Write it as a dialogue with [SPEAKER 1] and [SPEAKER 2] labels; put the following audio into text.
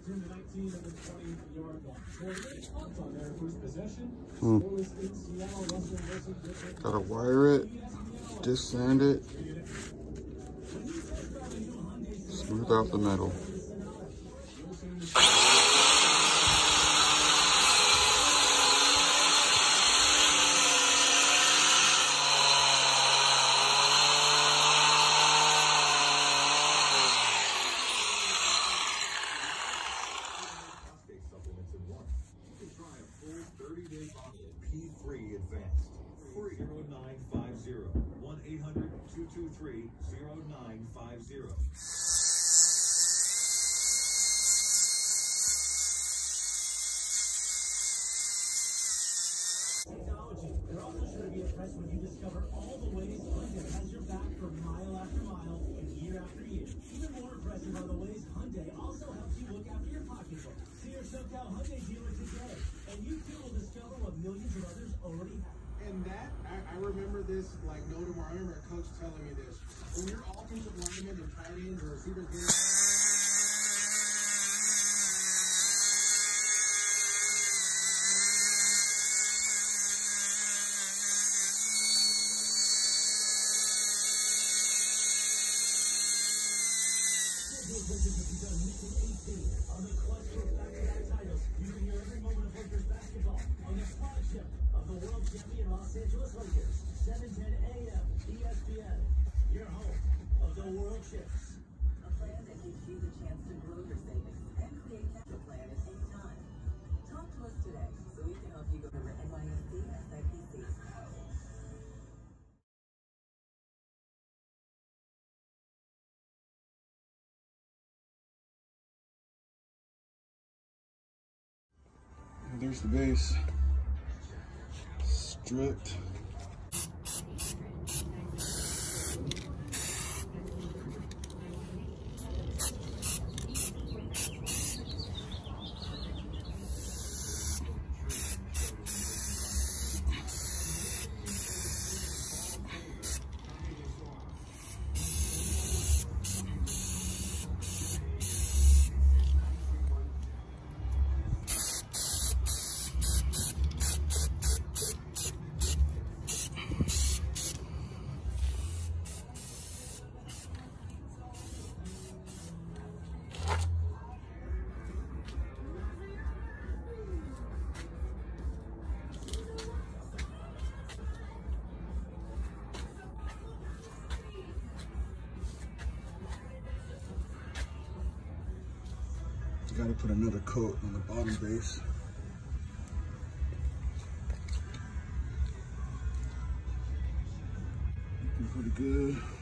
[SPEAKER 1] Gotta wire it, just sand it, smooth out the metal.
[SPEAKER 2] P3 Advanced. 0950 1-800-223-0950.
[SPEAKER 3] Technology. You're also sure to be impressed when you discover all the ways Hyundai has your back for mile after mile and year after year. Even more impressive are the ways Hyundai also helps you look after your pocketbook. See your SoCal Hyundai dealer today, and you too will discover what millions of others already have.
[SPEAKER 4] And that, I remember this like no tomorrow. I remember a coach telling me this. When your offensive linemen and tight ends or receivers get
[SPEAKER 3] on the clutch for back-to-back titles. You can hear every moment of Lakers basketball on the flagship of the world champion Los Angeles Lakers. 7:10 a.m. ESPN, your home of the world chips.
[SPEAKER 5] A plan that gives you the chance to grow your savings and create capital plan at any time. Talk to us today so we can help you go to NYSE SIPC.
[SPEAKER 1] There's the base, stripped. Got to put another coat on the bottom base. Looking pretty good.